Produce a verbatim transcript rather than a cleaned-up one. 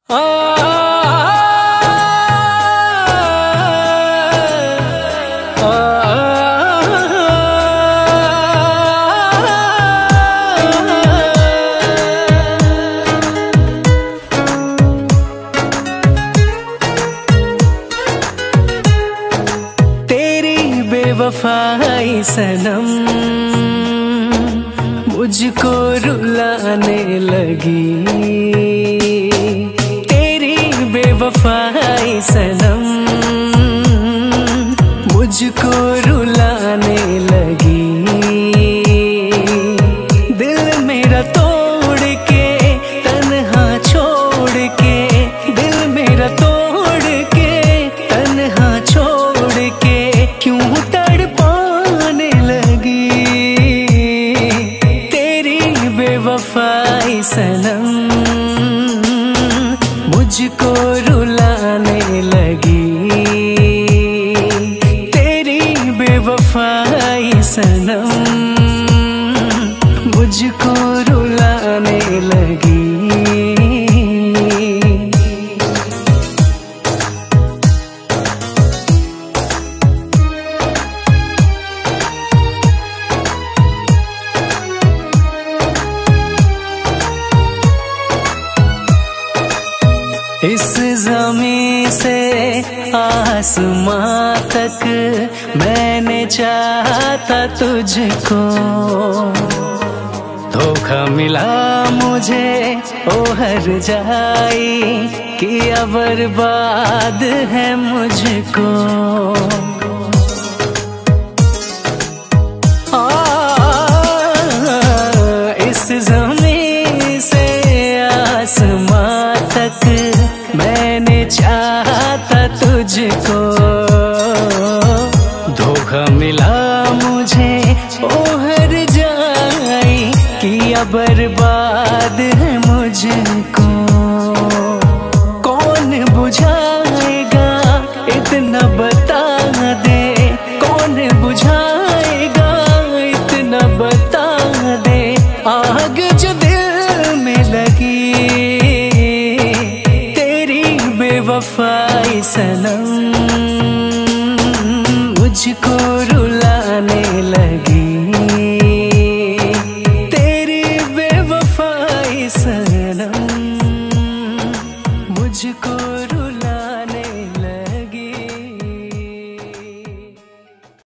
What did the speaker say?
तेरी बेवफाई सनम मुझको रुलाने लगी। तेरी बेवफाई सनम मुझको रुलाने लगी। दिल मेरा तोड़ के तन्हा छोड़ के, दिल मेरा तोड़ के तन्हा छोड़ के क्यों तड़पाने लगी। तेरी बेवफाई सनम मुझको रुलाने लगी। तेरी बेवफाई सनम मुझको रुलाने लगी। इस ज़मीं से आसमां तक मैंने चाहा था तुझको। धोखा मिला मुझे ओ हर जाई, किया बर्बाद है मुझको। आ, इस ज़मीं से आसमां तक मैंने चाहा था तुझको। धोखा मिला मुझे ओ हर जाई, किया बर्बाद है मुझको। कौन बुझाएगा इतना